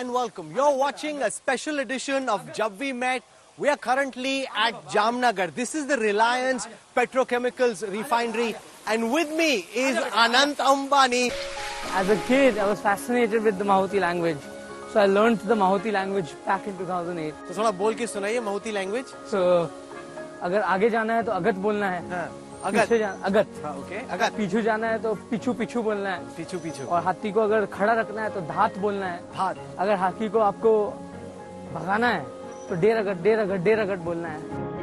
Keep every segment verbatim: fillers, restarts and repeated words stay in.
and welcome. You're watching a special edition of Jab We Met. We are currently at Jamnagar. This is the Reliance Petrochemicals refinery, and with me is Anant Ambani. As a kid, I was fascinated with the Mahuti language. So I learned the Mahuti language back in two thousand eight. तो थोड़ा बोल के सुनाइए Mahuti language. So अगर आगे जाना है तो अगत बोलना है. हाँ, अगत. पीछे जाना अगत. हाँ, okay. अगत. पीछू जाना है तो पिछू पिछू बोलना है. पीछू पीछू. और हाथी को अगर खड़ा रखना है तो धात बोलना है. धात. अगर हाथी को आपको भगाना है तो डेर अगट डेर अगट डेर अगट बोलना है.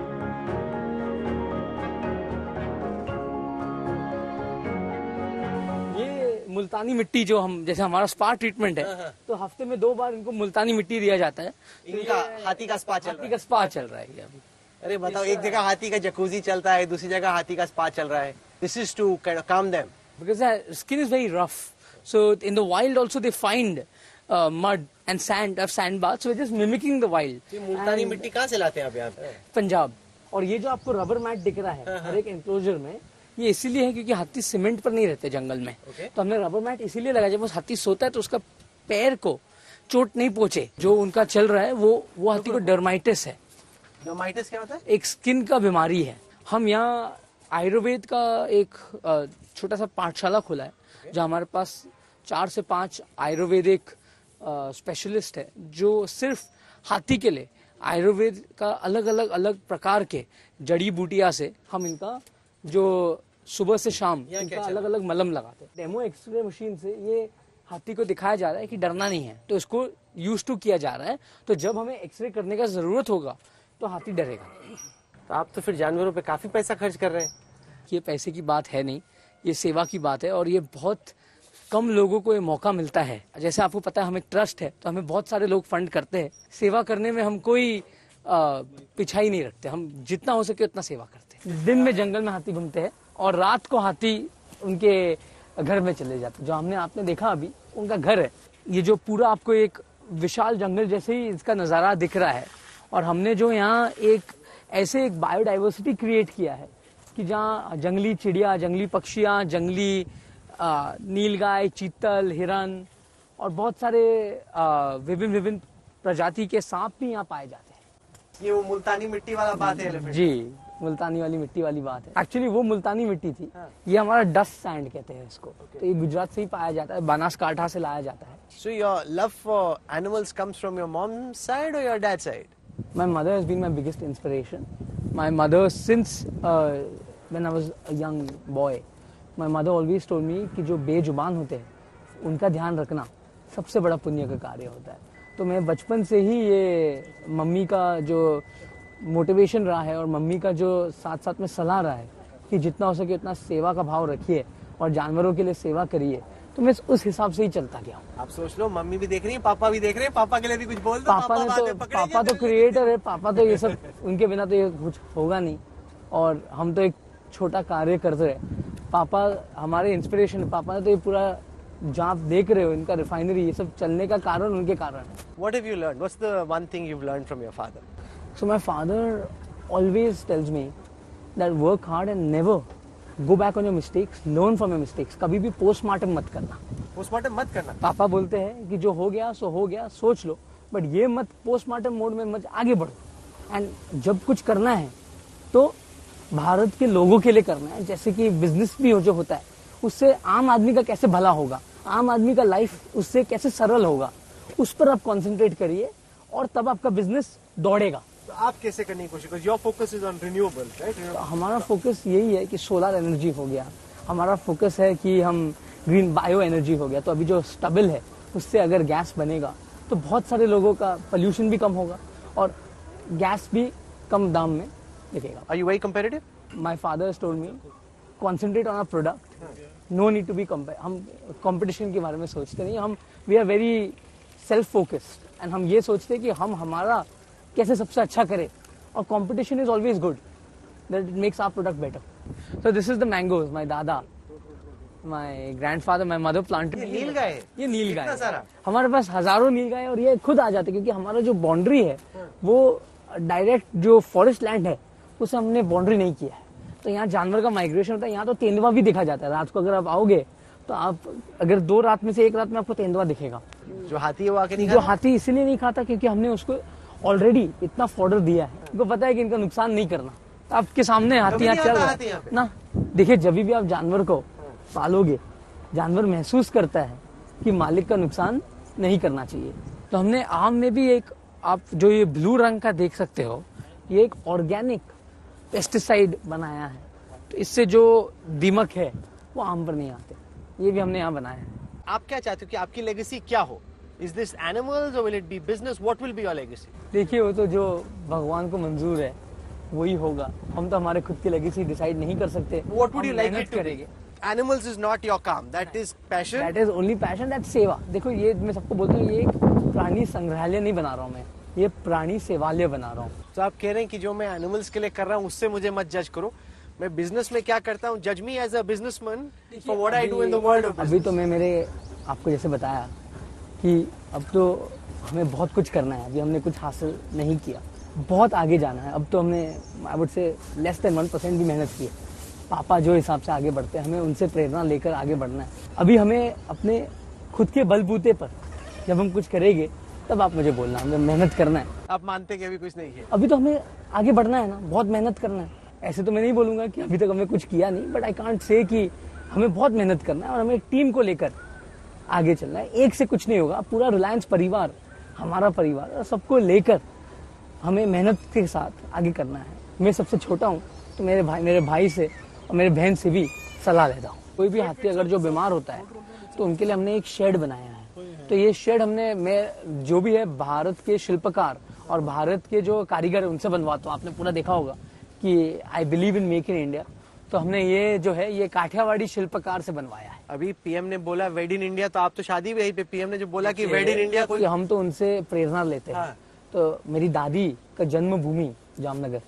ये मुल्तानी मिट्टी जो हम जैसे हमारा स्पा ट्रीटमेंट है तो हफ्ते में दो बार इनको मुल्तानी मिट्टी दिया जाता है. इनका हाथी का स्पा चल रहा है. हाथी का स्पा चल रहा है ये अभी. अरे बताओ, एक जगह हाथी का जकूजी चलता है, दूसरी जगह हाथी का स्पा चल रहा है. This is to kind of calm them. Because their skin is very rough. So in the wild also they find uh, mud and sand of sand baths. So we're just mimicking the wild. ये मुल्तानी मिट्टी कहाँ से लाते हैं आप यहाँ पे? पंजाब. और ये जो आपको रबर मैट दिख रहा है हर एक एंक्लोजर में, ये इसीलिए है क्योंकि हाथी सीमेंट पर नहीं रहते जंगल में. Okay. तो हमने रबर मैट इसीलिए लगाया जब वो हाथी सोता है तो उसका पैर को चोट नहीं पहुंचे. जो उनका चल रहा है वो वो हाथी को डर्माइटिस है. डर्माइटिस क्या होता है? एक स्किन का बीमारी है. हम यहाँ आयुर्वेद का एक छोटा सा पाठशाला खोला है जहाँ हमारे पास चार से पांच आयुर्वेदिक स्पेशलिस्ट है जो सिर्फ हाथी के लिए आयुर्वेद का अलग अलग अलग प्रकार के जड़ी बूटियां से हम इनका जो सुबह से शाम इनका अलग अलग मलम लगाते हैं. डेमो एक्सरे मशीन से ये हाथी को दिखाया जा रहा है कि डरना नहीं है, तो इसको यूज टू किया जा रहा है. तो जब हमें एक्सरे करने का जरूरत होगा तो हाथी डरेगा. तो आप तो फिर जानवरों पे काफी पैसा खर्च कर रहे हैं. ये पैसे की बात है नहीं, ये सेवा की बात है. और ये बहुत कम लोगों को ये मौका मिलता है. जैसे आपको पता है हम एक ट्रस्ट है तो हमें बहुत सारे लोग फंड करते हैं. सेवा करने में हम कोई पिछाई नहीं रखते. हम जितना हो सके उतना सेवा करते हैं. दिन में जंगल में हाथी घूमते हैं और रात को हाथी उनके घर में चले जाते हैं. जो हमने आपने देखा अभी उनका घर है. ये जो पूरा आपको एक विशाल जंगल जैसे ही इसका नजारा दिख रहा है. और हमने जो यहाँ एक ऐसे एक बायोडाइवर्सिटी क्रिएट किया है कि जहाँ जंगली चिड़िया, जंगली पक्षियाँ, जंगली नीलगाय, चीतल, हिरन और बहुत सारे विभिन्न विभिन्न प्रजाति के सांप भी यहाँ पाए जाते हैं. ये वो मुल्तानी मिट्टी वाला बात है. जी, मुल्तानी वाली मिट्टी वाली बात है. एक्चुअली वो मुल्तानी मिट्टी थी. हाँ. ये हमारा डस्ट सैंड कहते हैं इसको. okay. तो ये गुजरात से ही पाया जाता है, बनासकांठा से लाया जाता है. So your love for animals comes from your mom's side or your dad's side? My mother has been my biggest inspiration. My mother, since uh, when I was a young boy, my mother always told me कि जो बेजुबान होते हैं उनका ध्यान रखना सबसे बड़ा पुण्य का कार्य होता है. तो मैं बचपन से ही ये मम्मी का जो मोटिवेशन रहा है और मम्मी का जो साथ साथ में सलाह रहा है कि जितना हो सके उतना सेवा का भाव रखिए और जानवरों के लिए सेवा करिए, तो मैं उस हिसाब से ही चलता गया हूँ. आप सोच लो, मम्मी भी देख रही है, पापा भी देख रहे हैं, पापा के लिए भी कुछ बोल दो. पापा, पापा ने तो पापा तो क्रिएटर है. पापा तो ये सब उनके बिना तो ये कुछ होगा नहीं. और हम तो एक छोटा कार्य करते रहे. पापा हमारे इंस्पिरेशन. पापा ने तो ये पूरा जहाँ आप देख रहे हो इनका रिफाइनरी, ये सब चलने का कारण उनके कारण है. What have you learned? What's the one thing you've learned from your father? So my father always tells me that work hard and never go back on your mistakes, learn from your mistakes. कभी भी postmortem मत करना. Postmortem मत करना. पापा बोलते हैं कि जो हो गया सो हो गया, सोच लो, बट ये मत पोस्टमार्टम मोड में मत आगे बढ़ो. एंड जब कुछ करना है तो भारत के लोगों के लिए करना है. जैसे कि बिजनेस भी हो जो होता है उससे आम आदमी का कैसे भला होगा, आम आदमी का लाइफ उससे कैसे सरल होगा, उस पर आप कंसंट्रेट करिए और तब आपका बिजनेस दौड़ेगा. तो आप कैसे करने की कोशिश करो? Your focus is on renewable, right? हमारा फोकस यही है कि सोलर एनर्जी हो गया. हमारा फोकस है कि हम ग्रीन बायो एनर्जी हो गया. तो अभी जो स्टबल है उससे अगर गैस बनेगा तो बहुत सारे लोगों का पोल्यूशन भी कम होगा और गैस भी कम दाम में दिखेगा. Are you very competitive? My father has told me concentrate on a product, no need to be compare. हम कंपटीशन के बारे में सोचते नहीं. हम we are very self focused and हम ये सोचते हैं कि हम हमारा कैसे सबसे अच्छा करें. और competition is always good, that it makes our product better. So this is the mangoes my दादा, my grandfather, my mother planted. ये नील गाय, ये नील गाय. हमारे पास हजारों नील गाय और ये खुद आ जाते क्योंकि हमारा जो बाउंड्री है वो डायरेक्ट जो फॉरेस्ट लैंड है उसे हमने बाउंड्री नहीं किया है. तो यहाँ जानवर का माइग्रेशन होता है. यहाँ तो तेंदुआ भी दिखा जाता है. रात को अगर आप आओगे तो आप अगर दो रात में से एक रात में आपको तेंदुआ दिखेगा. जो हाथी है वो आके नहीं जो खाता? हाथी इसलिए नहीं खाता क्योंकि हमने उसको ऑलरेडी इतना फॉर्डर दिया है, उनको पता है कि इनका नुकसान नहीं करना। आपके सामने हाथी यहाँ चल रहा है ना, देखिए जब भी आप जानवर को पालोगे, जानवर महसूस करता है कि मालिक का नुकसान नहीं करना चाहिए। तो हमने आम में भी एक, आप जो ये ब्लू रंग का देख सकते हो, ये एक ऑर्गेनिक पेस्टिसाइड बनाया है, तो इससे जो दीमक है वो आम पर नहीं आते। ये भी हमने यहाँ बनाया है। आप क्या चाहते हो कि आपकी लेगेसी क्या हो? Is this animals or will it be business? What will be your legacy? देखिए वो तो जो भगवान को मंजूर है वही होगा। हम तो हमारे खुद की लेगेसी डिसाइड नहीं कर सकते। What would you हम like मेहनत it to be? करेंगे। Animals is not your काम. That is passion. That is only passion, that सेवा। देखो ये मैं सबको बोलता हूँ, ये एक प्राणी संग्रहालय नहीं बना रहा हूँ मैं, ये प्राणी सेवालय बना रहा हूँ। तो आप कह रहे हैं कि जो मैं एनिमल्स के लिए कर रहा हूँ उससे मुझे मत जज करो। मैं बिजनेस में क्या करता हूँ, जज me as a businessman for what I do in the world of. अभी तो मैं मेरे आपको जैसे बताया कि अब तो हमें बहुत कुछ करना है, अभी हमने कुछ हासिल नहीं किया, बहुत आगे जाना है। अब तो हमने I would say less than one percent भी मेहनत की है। पापा जो हिसाब से आगे बढ़ते हैं, हमें उनसे प्रेरणा लेकर आगे बढ़ना है। अभी हमें अपने खुद के बलबूते पर जब हम कुछ करेंगे तब आप मुझे बोलना, हमें मेहनत करना है। आप मानते कि अभी कुछ नहीं है? अभी तो हमें आगे बढ़ना है ना, बहुत मेहनत करना है। ऐसे तो मैं नहीं बोलूंगा कि अभी तक हमने कुछ किया नहीं, बट आई कांट से कि हमें बहुत मेहनत करना है और हमें एक टीम को लेकर आगे चलना है। एक से कुछ नहीं होगा, पूरा रिलायंस परिवार हमारा परिवार और सबको लेकर हमें मेहनत के साथ आगे करना है। मैं सबसे छोटा हूँ तो मेरे भाई मेरे भाई से और मेरे बहन से भी सलाह लेता हूँ। कोई भी हाथी अगर जो बीमार होता है तो उनके लिए हमने एक शेड बनाया है। तो ये शेड हमने मैं जो भी है भारत के शिल्पकार और भारत के जो कारीगर है उनसे बनवाता हूँ। आपने पूरा देखा होगा कि I believe in make in India, तो हमने ये जो है ये काठियावाड़ी शिल्पकार से बनवाया है। अभी पीएम ने बोला वेड इन इंडिया, तो आप तो शादी भी यहीं पे, पीएम ने जो बोला कि वेड इन इंडिया, कोई हम तो उनसे प्रेरणा लेते हैं। हाँ। तो मेरी दादी का जन्म भूमि जामनगर,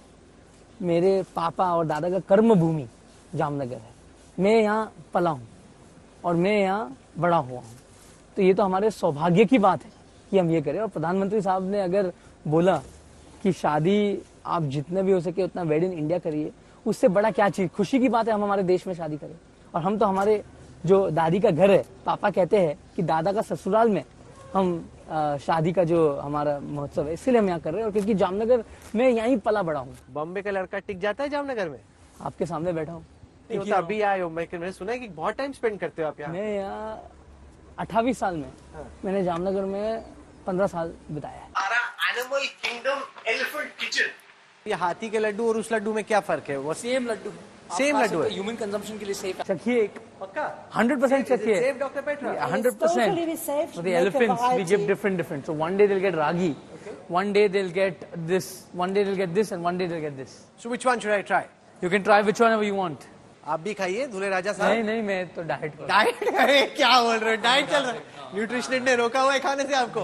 मेरे पापा और दादा का कर्म भूमि जामनगर है। मैं यहाँ पला हूँ और मैं यहाँ बड़ा हुआ हूँ, तो ये तो हमारे सौभाग्य की बात है कि हम ये करें। और प्रधानमंत्री साहब ने अगर बोला कि शादी आप जितना भी हो सके उतना वेड इन इंडिया करिए, उससे बड़ा क्या चीज, खुशी की बात है हम हमारे देश में शादी करें। और हम तो हमारे जो दादी का घर है, पापा कहते हैं कि दादा का ससुराल में हम आ, शादी का जो हमारा महोत्सव है, इसलिए हम यहाँ कर रहे हैं। और क्योंकि जामनगर में यहीं पला बड़ा हूँ। बॉम्बे का लड़का टिक जाता है जामनगर में? आपके सामने बैठा हूँ। नहीं, तो अभी आए हो, मैंने सुना है कि बहुत टाइम स्पेंड करते हो आप यहाँ। मैं यहाँ अट्ठावी साल में हाँ। मैंने जामनगर में पंद्रह साल बिताया है। Animal kingdom elephant kitchen. ये हाथी के लड्डू और उस लड्डू में क्या फर्क है? वो सेम लड्डू, सेम लड्डू है, ह्यूमन कंजम्पशन के लिए सेफ है। चखिए एक, पक्का हंड्रेड परसेंट चखिए। Safe doctor Petra? Hundred percent. The elephants we give different different. So one day they'll get ragi, one day they'll get this, one day they'll get this, and one day they'll get this. So which one should I try? You can try which one ever you want. आप भी खाइए दूल्हे राजा साहब। नहीं नहीं, मैं तो diet पर। डाइट करे? क्या बोल रहे हो, डाइट चल रहा है? न्यूट्रिशनिस्ट ने रोका हुआ है खाने से आपको?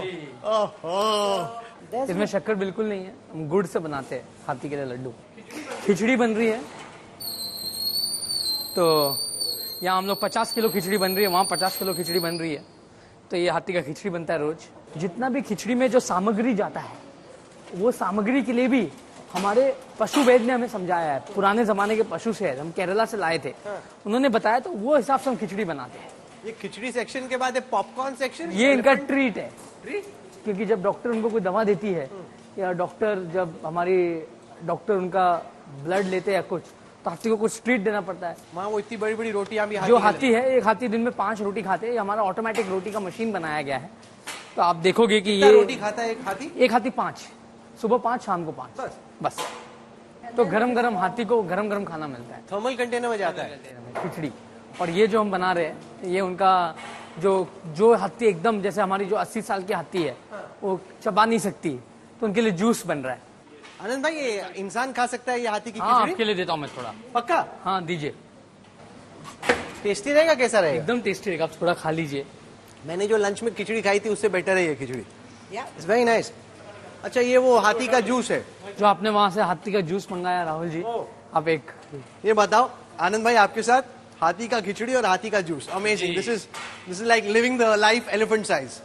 ओहो, इसमें शक्कर बिल्कुल नहीं है, हम गुड़ से बनाते हैं हाथी के लिए लड्डू। खिचड़ी बन रही है, तो यहाँ हम लोग पचास किलो खिचड़ी बन रही है, वहाँ पचास किलो खिचड़ी बन रही है। तो ये हाथी का खिचड़ी बनता है रोज। जितना भी खिचड़ी में जो सामग्री जाता है, वो सामग्री के लिए भी हमारे पशु वैद ने हमें समझाया है। पुराने जमाने के पशु से हम केरला से लाए थे, उन्होंने बताया, तो वो हिसाब से हम खिचड़ी बनाते हैं। ये खिचड़ी सेक्शन के बाद पॉपकॉर्न सेक्शन, ये इनका ट्रीट है। क्योंकि जब डॉक्टर उनको कोई दवा देती है या डॉक्टर जब हमारी डॉक्टर उनका ब्लड लेते हैं कुछ, तो हाथी को कुछ ट्रीट देना पड़ता है। वहाँ वो इतनी बड़ी बड़ी रोटियां भी जो हाथी है, एक हाथी दिन में पांच रोटी खाते हैं। हमारा ऑटोमेटिक रोटी का मशीन बनाया गया है, तो आप देखोगे कि ये रोटी खाता है एक हाथी? एक हाथी पांच, सुबह पांच, शाम को पांच, बस बस। तो गरम गरम हाथी को गरम गरम खाना मिलता है, थर्मल कंटेनर में जाता है खिचड़ी। और ये जो हम बना रहे हैं, ये उनका जो जो हाथी एकदम जैसे हमारी जो अस्सी साल की हाथी है, वो चबा नहीं सकती, तो उनके लिए जूस बन रहा है। आनंद भाई, ये इंसान खा सकता है ये हाथी की हाँ, खिचड़ी? आपके लिए देता हूँ मैं थोड़ा। पक्का? हाँ दीजिए। टेस्टी रहेगा? कैसा रहेगा? एकदम टेस्टी रहेगा, आप थोड़ा खा लीजिए। मैंने जो लंच में खिचड़ी खाई थी उससे बेटर है ये खिचड़ी। It's very nice. अच्छा, ये वो हाथी का जूस है जो आपने वहाँ से हाथी का जूस मंगाया राहुल जी। आप एक ये बताओ आनंद भाई, आपके साथ हाथी का खिचड़ी और हाथी का जूस, amazing. This is this is like living the life elephant size.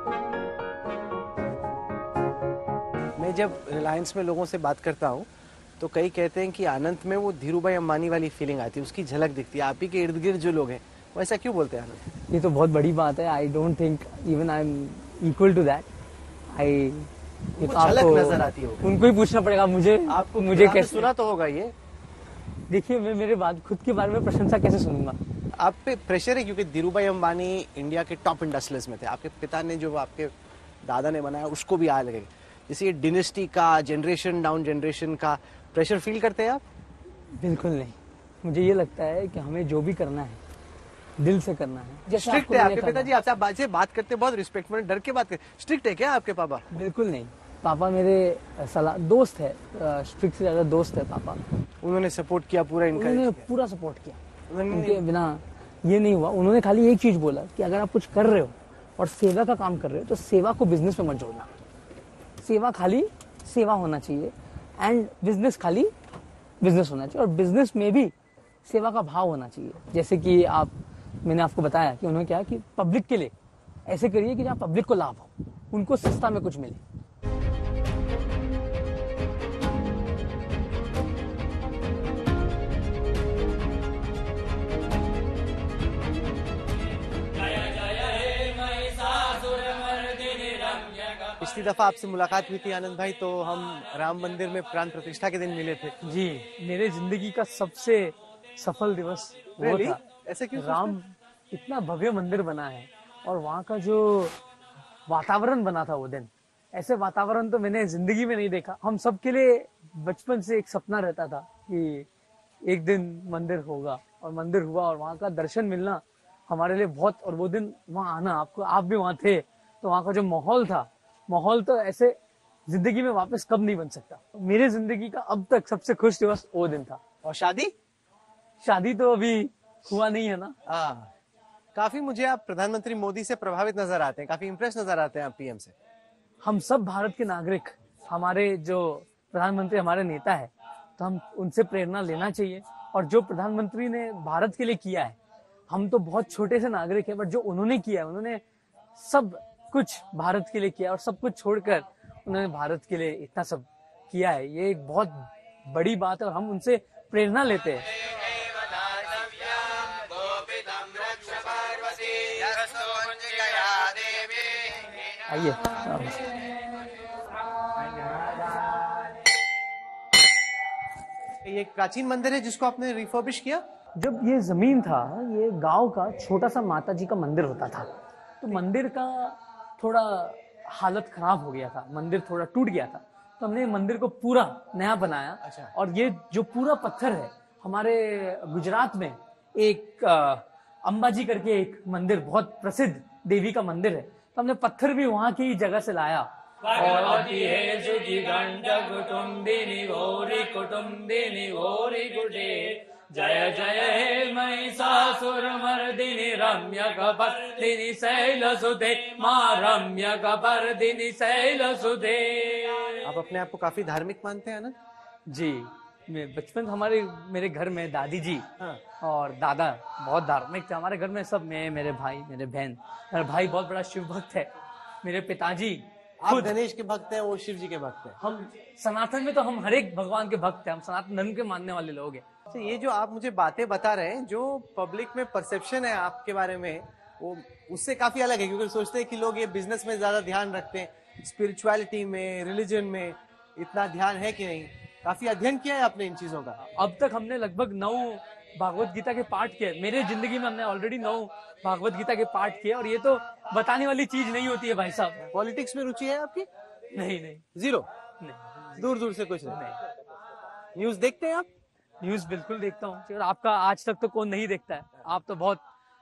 मैं जब रिलायंस में लोगों से बात करता हूँ तो कई कहते हैं कि अनंत में वो धीरूभाई अंबानी वाली फीलिंग आती है, उसकी झलक दिखती है। आप ही के इर्द गिर्द जो लोग हैं वो ऐसा क्यों बोलते हैं अनंत? ये तो बहुत बड़ी बात है। I don't think even I am equal to that. आई झलक नजर आती है, उनको ही पूछना पड़ेगा मुझे। आपको मुझे कैसे सुना तो होगा ये? देखिए, मैं मेरे बात खुद के बारे में प्रशंसा कैसे सुनूंगा? आप पे प्रेशर है क्योंकि धीरूभाई अंबानी इंडिया के टॉप इंडस्ट्रियलिस्ट में थे। आपके पिता ने जो आपके दादा ने बनाया उसको भी आ लगे। जैसे ये डिनेस्टी का, जनरेशन डाउन जनरेशन का प्रेशर फील करते हैं आप? बिल्कुल नहीं। मुझे ये लगता है कि हमें जो भी करना है दिल से करना है। जैसे स्ट्रिक्ट है आपके पिताजी? आपसे आप बात से बात करते बहुत रिस्पेक्टफुल, डर के बात करते। स्ट्रिक्ट है क्या आपके पापा? बिल्कुल नहीं। पापा मेरे सलाह दोस्त है, स्ट्रिक्ट से ज्यादा दोस्त है पापा। उन्होंने सपोर्ट किया पूरा? उन्होंने पूरा सपोर्ट किया। उनके बिना ये नहीं हुआ। उन्होंने खाली एक चीज बोला कि अगर आप कुछ कर रहे हो और सेवा का काम कर रहे हो तो सेवा को बिजनेस में मत जोड़ना। सेवा खाली सेवा होना चाहिए एंड बिजनेस खाली बिजनेस होना चाहिए, और बिजनेस में भी सेवा का भाव होना चाहिए। जैसे कि आप, मैंने आपको बताया कि उन्होंने क्या कि पब्लिक के लिए ऐसे करिए कि जहाँ पब्लिक को लाभ हो, उनको सस्ता में कुछ मिले। पिछली दफा आपसे मुलाकात हुई थी आनंद भाई, तो हम राम मंदिर में प्राण प्रतिष्ठा के दिन मिले थे। जी, मेरे जिंदगी का सबसे सफल दिवस वो था। ऐसे क्यों? राम इतना भव्य मंदिर बना है और वहाँ का जो वातावरण बना था वो दिन, ऐसे वातावरण तो मैंने जिंदगी में नहीं देखा। हम सबके लिए बचपन से एक सपना रहता था कि एक दिन मंदिर होगा, और मंदिर हुआ और वहाँ का दर्शन मिलना हमारे लिए बहुत, और वो दिन वहाँ आना, आपको आप भी वहाँ थे, तो वहाँ का जो माहौल था, माहौल तो ऐसे जिंदगी में वापस कब नहीं बन सकता। मेरे जिंदगी का अब तक सबसे खुश दिवस वो दिन था। और शादी? शादी तो अभी हुआ नहीं है ना। आ, काफी मुझे आप प्रधानमंत्री मोदी से प्रभावित नजर आते हैं, काफी इंप्रेस नजर आते हैं आप पीएम से। हम सब भारत के नागरिक, हमारे जो प्रधानमंत्री हमारे नेता है, तो हम उनसे प्रेरणा लेना चाहिए। और जो प्रधानमंत्री ने भारत के लिए किया है, हम तो बहुत छोटे से नागरिक हैं, बट जो उन्होंने किया है, उन्होंने सब कुछ भारत के लिए किया और सब कुछ छोड़कर उन्होंने भारत के लिए इतना सब किया है। ये एक बहुत बड़ी बात है और हम उनसे प्रेरणा लेते हैं। आइए। ये एक प्राचीन मंदिर है जिसको आपने रिफर्बिश किया? जब ये जमीन था, ये गांव का छोटा सा माता जी का मंदिर होता था, तो मंदिर का थोड़ा हालत खराब हो गया था, मंदिर थोड़ा टूट गया था, तो हमने मंदिर को पूरा नया बनाया। अच्छा। और ये जो पूरा पत्थर है, हमारे गुजरात में एक अंबाजी करके एक मंदिर, बहुत प्रसिद्ध देवी का मंदिर है, तो हमने पत्थर भी वहां की जगह से लाया। भगवती है जुगी गंड कुटुंबिनी गौरी कुटुंबिनी गौरी गुडे, जय जय हे महिषासुर मर्दिनी रम्य कपर्दिनी शैलसुते, मां रम्य कपर्दिनी शैलसुते। आप अपने आप को काफी धार्मिक मानते हैं ना? जी, मैं बचपन हमारे मेरे घर में दादी जी हाँ। और दादा बहुत धार्मिक थे। हमारे घर में सब, मैं, मेरे भाई, मेरे बहन, मेरा भाई बहुत बड़ा शिव भक्त है, मेरे पिताजी आप गणेश के भक्त हैं, वो शिव जी के भक्त हैं। हम सनातन में तो हम हर एक भगवान के भक्त हैं, हम सनातन धर्म के मानने वाले लोग हैं। तो ये जो आप मुझे बातें बता रहे हैं, जो पब्लिक में परसेप्शन है आपके बारे में, वो उससे काफी अलग है, क्योंकि सोचते हैं कि लोग ये बिजनेस में ज्यादा ध्यान रखते हैं, स्पिरिचुअलिटी में, रिलीजन में इतना ध्यान है कि नहीं? काफी अध्ययन किया है आपने इन चीजों का? अब तक हमने लगभग नौ भागवत गीता के पाठ किए मेरे जिंदगी में, हमने ऑलरेडी नौ भागवत गीता के पाठ किए, और ये तो बताने वाली चीज नहीं होती है भाई साहब। पॉलिटिक्स में रुचि है आपकी? नहीं नहीं, जीरो? नहीं, दूर दूर से कुछ नहीं? नहीं। न्यूज देखते हैं आप? न्यूज बिल्कुल देखता हूँ, और आपका आज तक तो कौन नहीं देखता है। आप तो बहुत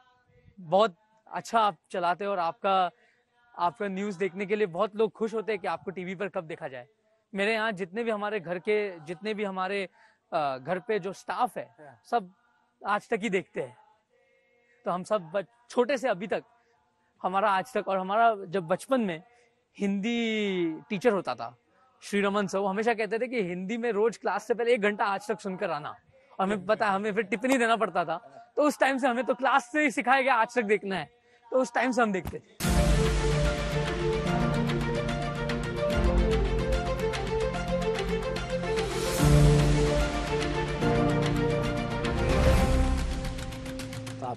बहुत अच्छा आप चलाते हो, और आपका आपका न्यूज देखने के लिए बहुत लोग खुश होते हैं कि आपको टीवी पर कब देखा जाए। मेरे यहाँ जितने भी हमारे घर के जितने भी हमारे घर पे जो स्टाफ है, सब आज तक ही देखते हैं। तो हम सब छोटे से अभी तक हमारा आज तक, और हमारा जब बचपन में हिंदी टीचर होता था श्री रमन सर, वो हमेशा कहते थे कि हिंदी में रोज क्लास से पहले एक घंटा आज तक सुनकर आना, और हमें पता हमें फिर टिप्पणी देना पड़ता था। तो उस टाइम से हमें तो क्लास से ही सिखाया गया आज तक देखना है, तो उस टाइम से हम देखते थे।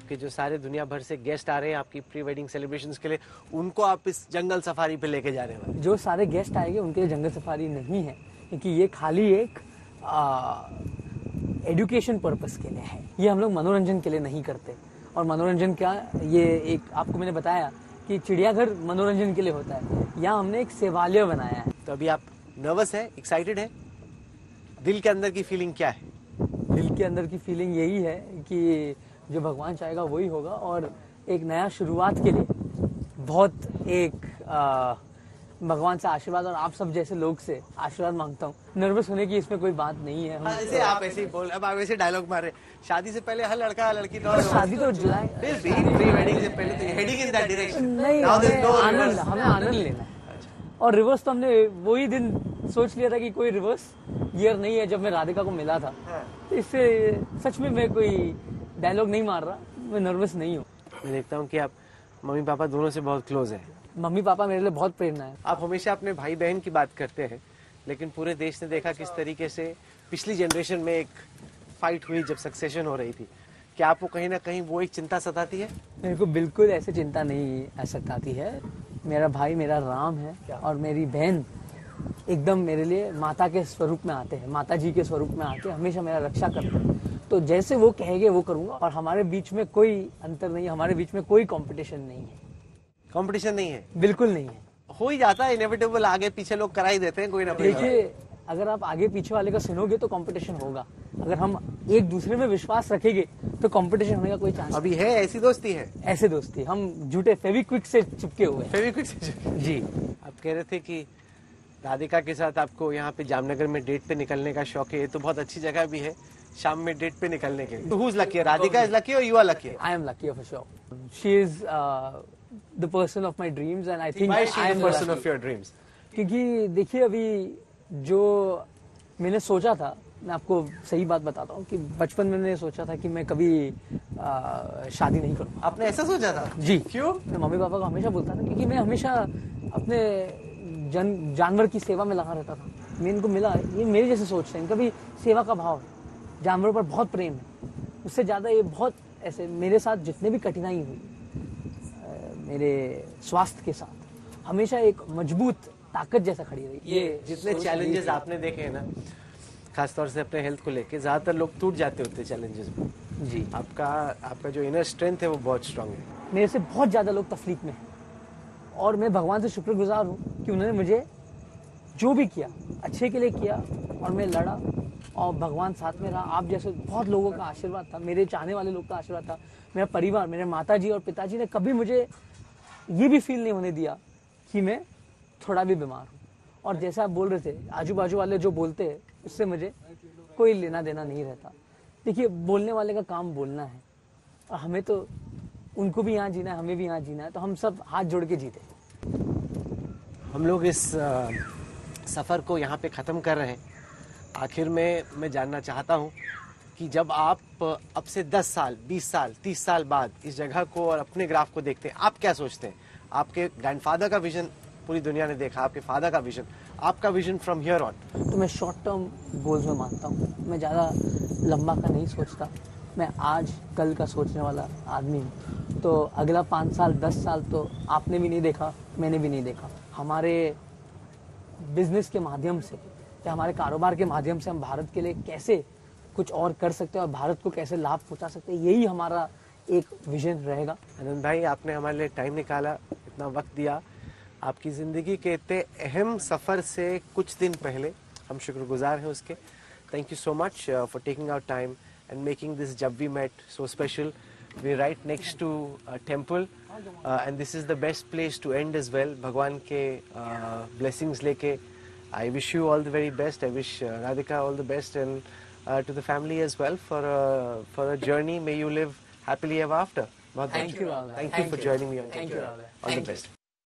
आपके जो सारे दुनिया भर से गेस्ट आ रहे हैं आपकी प्री वेडिंग सेलिब्रेशंस के लिए, उनको आप इस जंगल सफारी पे लेके जा रहे हैं? जो सारे गेस्ट आएंगे उनके लिए जंगल सफारी नहीं है, क्योंकि ये खाली एक एजुकेशन पर्पस के लिए है। ये हम लोग मनोरंजन के लिए नहीं करते। और मनोरंजन क्या, ये एक आपको मैंने बताया कि चिड़ियाघर मनोरंजन के लिए होता है, यहाँ हमने एक सेवालय बनाया है। तो अभी आप नर्वस है, एक्साइटेड है? दिल के अंदर की फीलिंग क्या है? दिल के अंदर की फीलिंग यही है कि जो भगवान चाहेगा वही होगा, और एक नया शुरुआत के लिए बहुत एक आ, भगवान से आशीर्वाद और आप सब जैसे लोग से आशीर्वाद मांगता हूँ। नर्वस होने की इसमें कोई बात नहीं है। हाँ, जैसे आप ऐसे ही बोल, अब आप ऐसे डायलॉग मार रहे, शादी से पहले हर लड़का लड़की तो शादी तो जुलाई फिर भी प्री वेडिंग से पहले तो हेडिंग इन दैट डायरेक्शन। नहीं, हमें आनंद हमें आनंद लेना है। और रिवर्स तो हमने वही दिन सोच लिया था कि कोई रिवर्स ईयर नहीं है जब मैं राधिका को मिला था। तो इससे सच में मैं कोई डायलॉग नहीं मार रहा, मैं नर्वस नहीं हूँ। मैं देखता हूँ कि आप मम्मी पापा दोनों से बहुत क्लोज हैं। मम्मी पापा मेरे लिए बहुत प्रेरणा है। आप हमेशा अपने भाई बहन की बात करते हैं, लेकिन पूरे देश ने देखा किस तरीके से पिछली जनरेशन में एक फाइट हुई जब सक्सेशन हो रही थी। क्या आपको कहीं ना कहीं वो एक चिंता सताती है? मेरे को बिल्कुल ऐसे चिंता नहीं सताती है। मेरा भाई मेरा राम है और मेरी बहन एकदम मेरे लिए माता के स्वरूप में आते हैं, माता जी के स्वरूप में आके हमेशा मेरा रक्षा करते हैं। तो जैसे वो कहेंगे वो करूंगा, और हमारे बीच में कोई अंतर नहीं है, हमारे बीच में कोई कंपटीशन नहीं है। कंपटीशन नहीं है? बिल्कुल नहीं है। हो ही जाता है, इनएविटेबल, आगे पीछे लोग करा ही देते हैं कोई ना कोई। देखिए, अगर आप आगे पीछे वाले का सुनोगे तो कंपटीशन होगा। अगर हम एक दूसरे में विश्वास रखेंगे तो कंपटीशन होने का कोई चांस अभी है? ऐसी दोस्ती है? ऐसे दोस्ती, हम झूठे फेविक्विक से चिपके हुए हैं। फेविक्विक से? जी। आप कह रहे थे कि राधिका के साथ आपको यहाँ पे जामनगर में डेट पे निकलने का शौक है। ये तो बहुत अच्छी जगह भी है शाम में डेट पे निकलने के लिए। Who is lucky? Radhika is lucky और you are lucky? I am lucky for sure. She is the person of my dreams and I think I am the person of your dreams. क्योंकि देखिए, अभी जो मैंने सोचा था, मैं आपको सही बात बताता हूँ कि बचपन में मैंने सोचा था कि मैं कभी आ, शादी नहीं करूँ। आपने ऐसा सोचा था? जी। क्यों? मैं मम्मी पापा को हमेशा बोलता था, क्योंकि मैं हमेशा अपने जन जानवर की सेवा में लगा रहता था। मैं इनको मिला, ये मेरे जैसे सोचते हैं, इनका भी सेवा का भाव है, जानवरों पर बहुत प्रेम है। उससे ज़्यादा ये बहुत ऐसे मेरे साथ जितने भी कठिनाई हुई मेरे स्वास्थ्य के साथ, हमेशा एक मजबूत ताकत जैसा खड़ी रही। ये जितने चैलेंजेस आपने देखे हैं ना, खासतौर से अपने हेल्थ को लेके, ज्यादातर लोग टूट जाते होते चैलेंजेस में। जी। आपका आपका जो इनर स्ट्रेंथ है वो बहुत स्ट्रांग है। मेरे से बहुत ज़्यादा लोग तकलीफ में हैं, और मैं भगवान से शुक्रगुजार हूँ कि उन्होंने मुझे जो भी किया अच्छे के लिए किया, और मैं लड़ा और भगवान साथ में रहा। आप जैसे बहुत लोगों का आशीर्वाद था, मेरे चाहने वाले लोग का आशीर्वाद था, मेरा परिवार, मेरे माताजी और पिताजी ने कभी मुझे ये भी फील नहीं होने दिया कि मैं थोड़ा भी बीमार हूँ। और जैसे आप बोल रहे थे, आजू बाजू वाले जो बोलते हैं उससे मुझे कोई लेना देना नहीं रहता। देखिए, बोलने वाले का काम बोलना है, और हमें तो उनको भी यहाँ जीना है, हमें भी यहाँ जीना है, तो हम सब हाथ जोड़ के जीते। हम लोग इस आ, सफ़र को यहाँ पे ख़त्म कर रहे हैं। आखिर में मैं जानना चाहता हूँ कि जब आप अब से दस साल, बीस साल, तीस साल बाद इस जगह को और अपने ग्राफ को देखते हैं, आप क्या सोचते हैं? आपके ग्रैंडफादर का विजन पूरी दुनिया ने देखा, आपके फादर का विजन, आपका विजन फ्रॉम हियर ऑन? तो मैं शॉर्ट टर्म गोल्स में मानता हूँ, मैं ज़्यादा लंबा का नहीं सोचता। मैं आज कल का सोचने वाला आदमी हूँ। तो अगला पाँच साल दस साल तो आपने भी नहीं देखा, मैंने भी नहीं देखा। हमारे बिजनेस के माध्यम से या हमारे कारोबार के माध्यम से हम भारत के लिए कैसे कुछ और कर सकते हैं और भारत को कैसे लाभ पहुंचा सकते हैं, यही हमारा एक विजन रहेगा। आनंद भाई, आपने हमारे लिए टाइम निकाला, इतना वक्त दिया। आपकी ज़िंदगी के इतने अहम सफ़र से कुछ दिन पहले हम शुक्रगुजार हैं उसके। Thank you so much for taking our time and making this जब we met so special. We right next to temple and this is the best place to and as well. भगवान के ब्लेसिंग्स uh, लेके I wish you all the very best. I wish uh, Radhika all the best, and uh, to the family as well for a, for a journey. May you live happily ever after. Thank you, Rahul. Thank you for joining me on. Thank you, Rahul. All the best.